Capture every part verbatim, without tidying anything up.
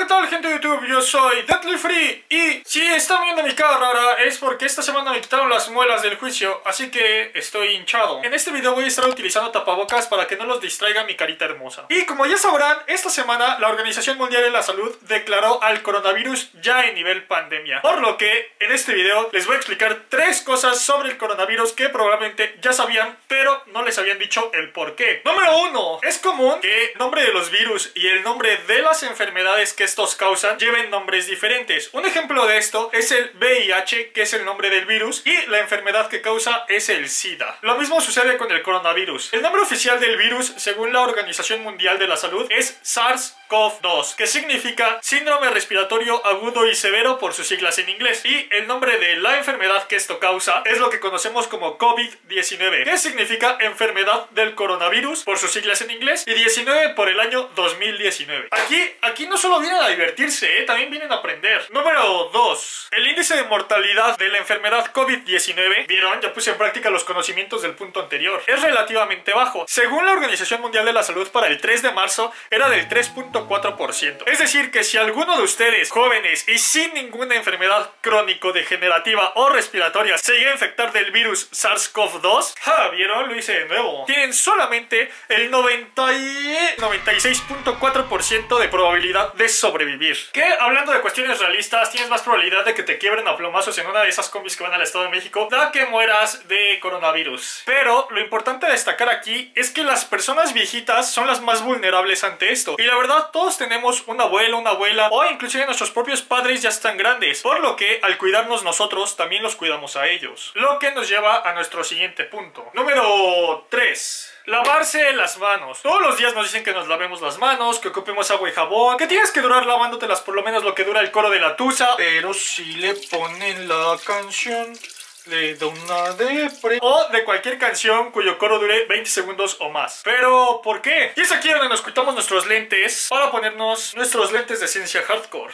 tal, gente de YouTube? Yo soy Deadly Free y si están viendo mi cara rara es porque esta semana me quitaron las muelas del juicio, así que estoy hinchado. En este video voy a estar utilizando tapabocas para que no los distraiga mi carita hermosa. Y como ya sabrán, esta semana la Organización Mundial de la Salud declaró al coronavirus ya en nivel pandemia. Por lo que en este video les voy a explicar tres cosas sobre el coronavirus que probablemente ya sabían, pero no les habían dicho el por qué. Número uno. Es común que el nombre de los virus y el nombre de las enfermedades que estos causan lleven nombres diferentes. Un ejemplo de esto es el V I H, que es el nombre del virus, y la enfermedad que causa es el SIDA. Lo mismo sucede con el coronavirus. El nombre oficial del virus, según la Organización Mundial de la Salud, es SARS CoV dos, que significa síndrome respiratorio agudo y severo por sus siglas en inglés. Y el nombre de la enfermedad que esto causa es lo que conocemos como COVID diecinueve, que significa enfermedad del coronavirus por sus siglas en inglés, y diecinueve por el año dos mil diecinueve. Aquí, aquí no solo vienen a divertirse, ¿eh? También vienen a aprender. Número dos. El índice de mortalidad de la enfermedad COVID diecinueve, ¿vieron? Ya puse en práctica los conocimientos del punto anterior. Es relativamente bajo. Según la Organización Mundial de la Salud, para el tres de marzo era del tres punto cuatro por ciento. Es decir, que si alguno de ustedes, jóvenes y sin ninguna enfermedad crónico-degenerativa o respiratoria, se llega a infectar del virus SARS CoV dos, ¡ja! ¿Vieron? Lo hice de nuevo. Tienen solamente el noventa y seis punto cuatro por ciento de probabilidad de sobrevivir. Que, hablando de cuestiones realistas, tienes más probabilidad de que te quiebren a plomazos en una de esas combis que van al Estado de México, da que mueras de coronavirus. Pero lo importante a destacar aquí es que las personas viejitas son las más vulnerables ante esto. Y la verdad, todos tenemos un abuelo, una abuela, o inclusive nuestros propios padres ya están grandes, por lo que al cuidarnos nosotros, también los cuidamos a ellos. Lo que nos lleva a nuestro siguiente punto. Número tres. Lavarse las manos. Todos los días nos dicen que nos lavemos las manos, que ocupemos agua y jabón, que tienes que durar lavándotelas por lo menos lo que dura el coro de la tusa. Pero si le ponen la canción, le da una depre. O de cualquier canción cuyo coro dure veinte segundos o más. Pero, ¿por qué? Y es aquí donde nos quitamos nuestros lentes para ponernos nuestros lentes de ciencia hardcore.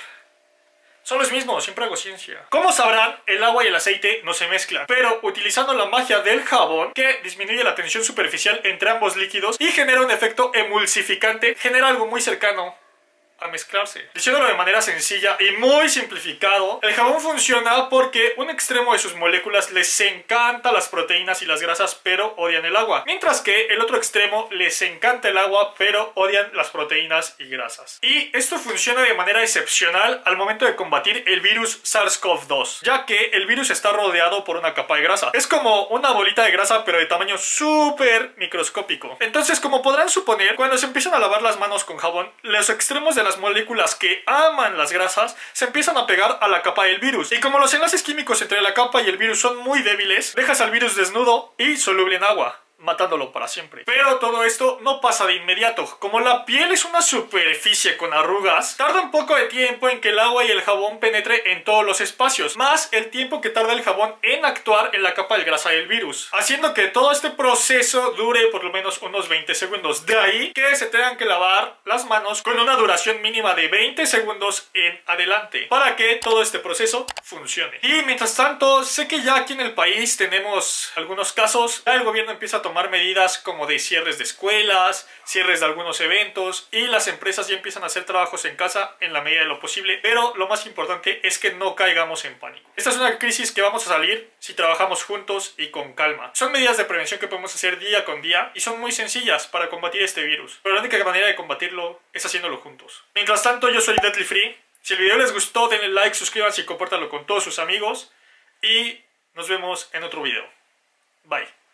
Son los mismos, siempre hago ciencia. Como sabrán, el agua y el aceite no se mezclan, pero utilizando la magia del jabón, que disminuye la tensión superficial entre ambos líquidos y genera un efecto emulsificante, genera algo muy cercano a mezclarse. Diciéndolo de manera sencilla y muy simplificado, el jabón funciona porque un extremo de sus moléculas les encanta las proteínas y las grasas, pero odian el agua, mientras que el otro extremo les encanta el agua, pero odian las proteínas y grasas. Y esto funciona de manera excepcional al momento de combatir el virus SARS CoV dos, ya que el virus está rodeado por una capa de grasa. Es como una bolita de grasa, pero de tamaño súper microscópico. Entonces, como podrán suponer, cuando se empiezan a lavar las manos con jabón, los extremos de las moléculas que aman las grasas se empiezan a pegar a la capa del virus, y como los enlaces químicos entre la capa y el virus son muy débiles, dejas al virus desnudo y soluble en agua, matándolo para siempre. Pero todo esto no pasa de inmediato. Como la piel es una superficie con arrugas, tarda un poco de tiempo en que el agua y el jabón penetre en todos los espacios, más el tiempo que tarda el jabón en actuar en la capa de grasa del virus, haciendo que todo este proceso dure por lo menos unos veinte segundos. De ahí que se tengan que lavar las manos con una duración mínima de veinte segundos en adelante, para que todo este proceso funcione. Y mientras tanto, sé que ya aquí en el país tenemos algunos casos. Ya el gobierno empieza a tomar medidas como de cierres de escuelas, cierres de algunos eventos, y las empresas ya empiezan a hacer trabajos en casa en la medida de lo posible, pero lo más importante es que no caigamos en pánico. Esta es una crisis que vamos a salir si trabajamos juntos y con calma. Son medidas de prevención que podemos hacer día con día y son muy sencillas para combatir este virus, pero la única manera de combatirlo es haciéndolo juntos. Mientras tanto, yo soy Deadly Free. Si el video les gustó, denle like, suscríbanse y compártanlo con todos sus amigos, y nos vemos en otro video. Bye.